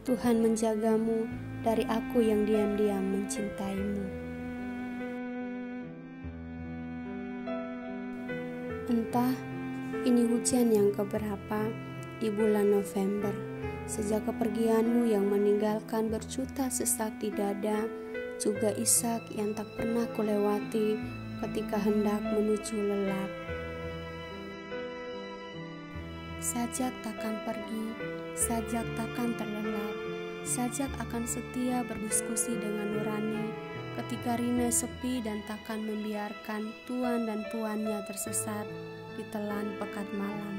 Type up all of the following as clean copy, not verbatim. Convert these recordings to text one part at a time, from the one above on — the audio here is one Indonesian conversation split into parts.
Tuhan menjagamu dari aku yang diam-diam mencintaimu. Entah ini hujan yang keberapa di bulan November, sejak kepergianmu yang meninggalkan berjuta sesak di dada, juga isak yang tak pernah kulewati ketika hendak menuju lelap. Sajak takkan pergi, sajak takkan terlelap, sajak akan setia berdiskusi dengan nurani ketika Rina sepi dan takkan membiarkan tuan dan puannya tersesat di telan pekat malam.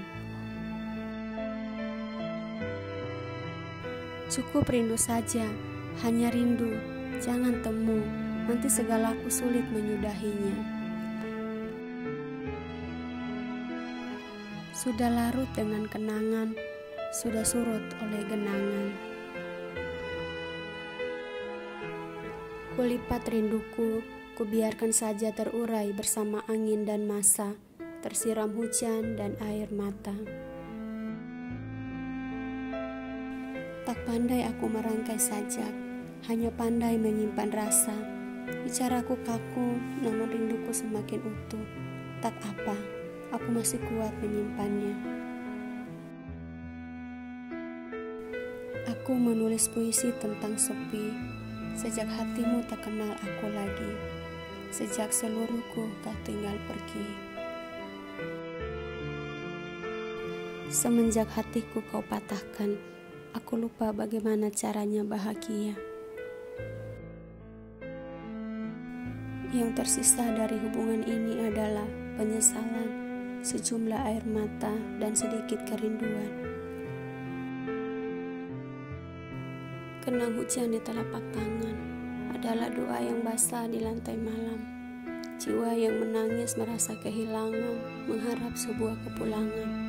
Cukup rindu saja, hanya rindu, jangan temu, nanti segalaku sulit menyudahinya. Sudah larut dengan kenangan, sudah surut oleh genangan. Kulipat rinduku, kubiarkan saja terurai bersama angin dan masa, tersiram hujan dan air mata. Tak pandai aku merangkai sajak, hanya pandai menyimpan rasa. Bicaraku kaku, namun rinduku semakin utuh. Tak apa, aku masih kuat menyimpannya. Aku menulis puisi tentang sepi, sejak hatimu tak kenal aku lagi, sejak seluruhku kau tinggal pergi. Semenjak hatiku kau patahkan, aku lupa bagaimana caranya bahagia. Yang tersisa dari hubungan ini adalah penyesalan, sejumlah air mata, dan sedikit kerinduan. Kenang hujan di telapak tangan adalah doa yang basah di lantai malam. Jiwa yang menangis merasa kehilangan, mengharap sebuah kepulangan.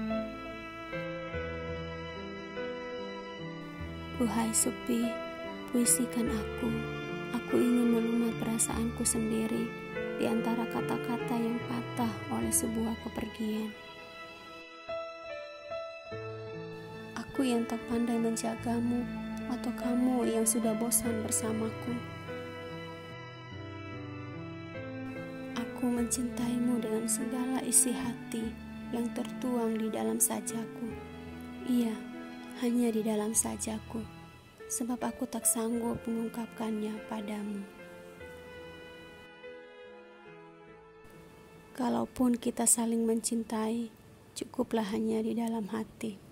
Wahai sepi, puisikan aku. Aku ingin melumat perasaanku sendiri di antara kata-kata yang patah oleh sebuah kepergian. Aku yang tak pandai menjagamu, atau kamu yang sudah bosan bersamaku. Aku mencintaimu dengan segala isi hati yang tertuang di dalam sajaku. Iya, hanya di dalam sajaku, sebab aku tak sanggup mengungkapkannya padamu. Kalaupun kita saling mencintai, cukuplah hanya di dalam hati.